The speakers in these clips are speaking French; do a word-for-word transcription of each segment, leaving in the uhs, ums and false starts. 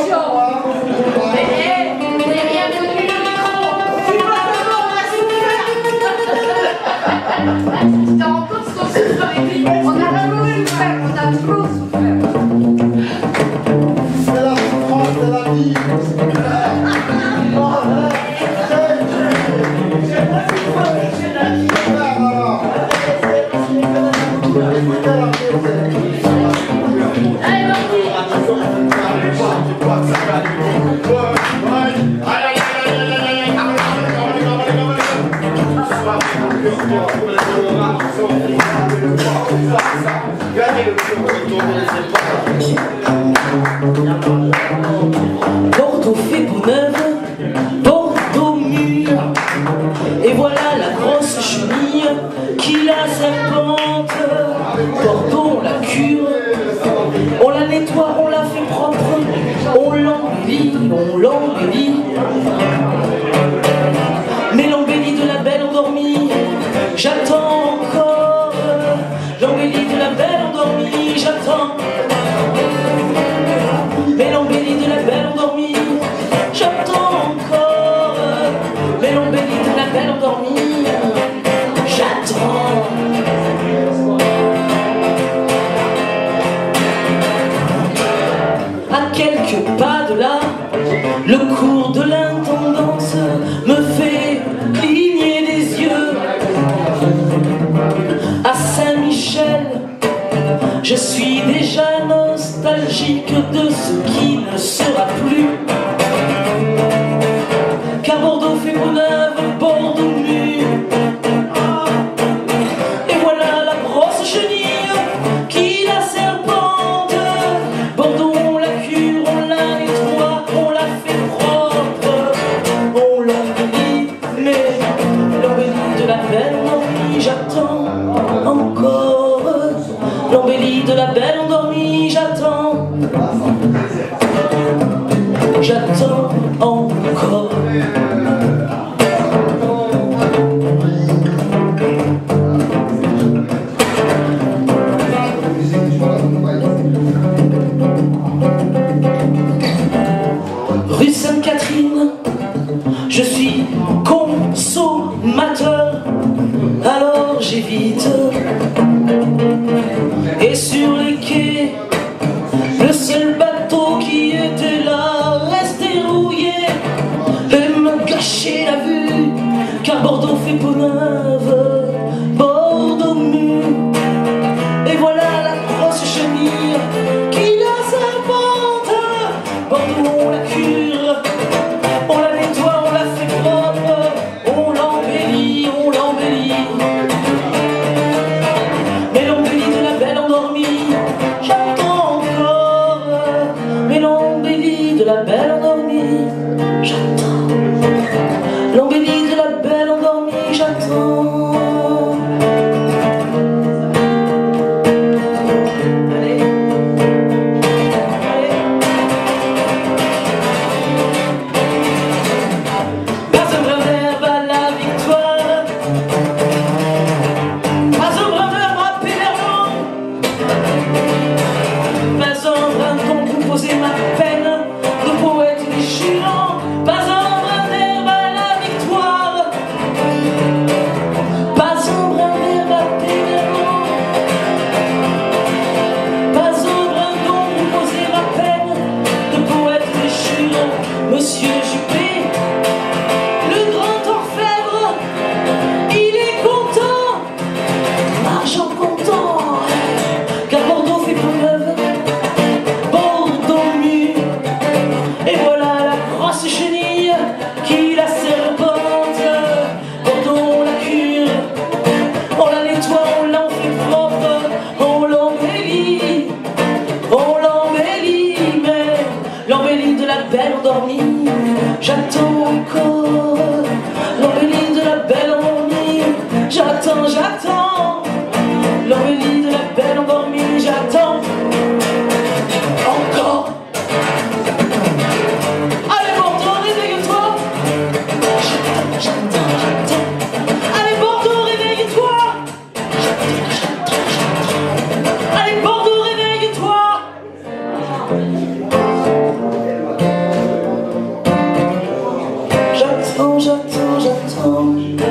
Bordeaux fait peau neuve, Bordeaux mûr, et voilà la grosse chenille qui la serpente. Bordeaux on la cure, on la nettoie, on la fait propre, on l'embellit, on l'embellit. Mais l'embellie de la belle endormie, j'attends encore. L'embellie de la belle endormie, j'attends. Mais l'embellie de la belle endormie, j'attends encore. Mais l'embellie de la belle endormie, j'attends. À quelques pas de là, le cours de l'intendance me fait cligner des yeux. À Saint-Michel, je suis déjà nostalgique de ce qui ne sera plus. Car Bordeaux fait peau neuve, Bordeaux mûr. Et voilà la grosse chenille qui la serpente. Bordeaux on la cure, on la nettoie, on la fait propre, on l'embellit. Mais l'embellie de la belle endormie, j'attends encore. L'embellie de la belle endormie, j'attends. J'attends encore. Rue Sainte-Catherine, je suis consommateur, alors j'évite. Et sur les quais, le seul bateau qui était là restait rouillé et me gâchait la vue. Car Bordeaux fait peau neuve, Bordeaux mûr. Et voilà la grosse chenille qui la serpente. Bordeaux on la cure, on la nettoie, on la fait propre, on l'embellit, on l'embellit. Mais l'embellie de la belle endormie, j'attends encore. Mais l'embellie de la belle endormie, j'attends. L'embellie de la belle endormie, j'attends. Allez. Allez. Pas un brin d'herbe à la victoire, pas un brin d'herbe à Pélernon, pas un brin dont composer ma peine de poète déchirant, pas un brin d'herbe à la victoire, pas un brin d'herbe à Pélernon, pas un brin dont composer ma peine de poète déchirant. Monsieur Juppé, le grand orfèvre, il est content, argent content, car Bordeaux fait peau neuve, Bordeaux mûr. Et voilà la grosse chenille qui la serpente. Bordeaux on la cure, on la nettoie, on l'en fait propre, on l'embellit, on l'embellit. Mais l'embellie de la belle endormie, j'attends. J'attends, j'attends, j'attends.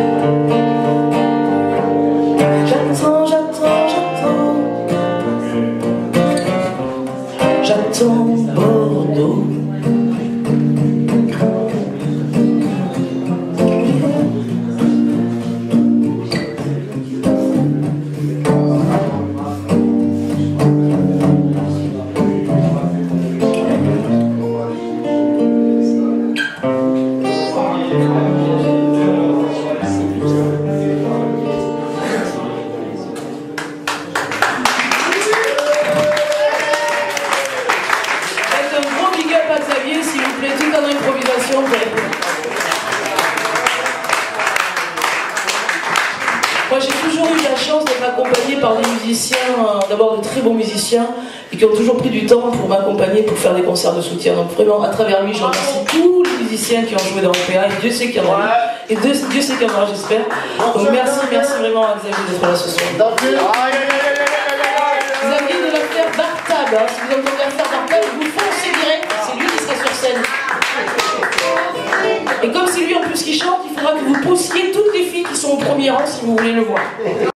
J'attends, j'attends, j'attends. J'attends Bordeaux. S'il vous plaît, tout en improvisation. Moi, j'ai toujours eu la chance d'être accompagnée par des musiciens, euh, d'avoir de très bons musiciens, et qui ont toujours pris du temps pour m'accompagner, pour faire des concerts de soutien. Donc vraiment, à travers lui, je remercie tous les musiciens qui ont joué dans le P A, et Dieu sait qu'il y en a, et Dieu, Dieu sait qu'il y en aura, j'espère. Donc merci, merci vraiment à Xavier d'être là ce soir. Xavier de la faire Bartab, hein. Si vous entendez la faire Bartab, vous foncez direct, c'est lui qui sera sur scène. Et comme c'est lui en plus qui chante, il faudra que vous poussiez toutes les filles qui sont au premier rang si vous voulez le voir.